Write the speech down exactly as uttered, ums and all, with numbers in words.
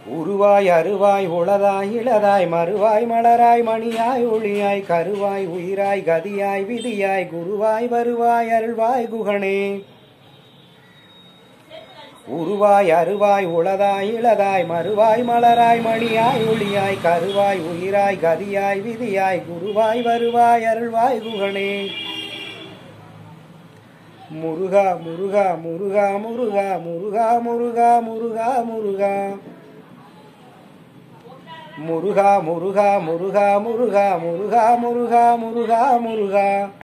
உருவாய் அருவாய் உளதாய் இளதாய் மறுவாய் மலராய் மணியாய் ஒளியாய் கருவாய் உயிராய் கதியாய் விதியாய் குருவாய் வருவாய் அருள்வாய் குகனே. உருவாய் அருவாய் உளதாய் இளதாய் மறுவாய் மலராய் மணியாய் ஒளியாய் கருவாய் உயிராய் கதியாய் விதியாய் குருவாய் வருவாய் அருள்வாய் குகனே. முருகா முருகா முருகா முருகா முருகா முருகா முருகா முருகா முருகா முருகா முருகா முருகா முருகா முருகா முருகா முருகா.